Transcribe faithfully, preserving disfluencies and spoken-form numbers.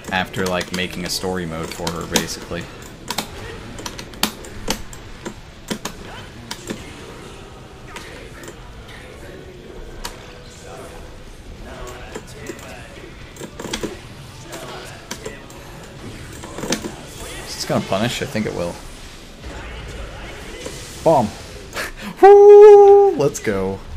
after, like, making a story mode for her, basically. Is this gonna punish? I think it will. Bomb! Woo! Let's go.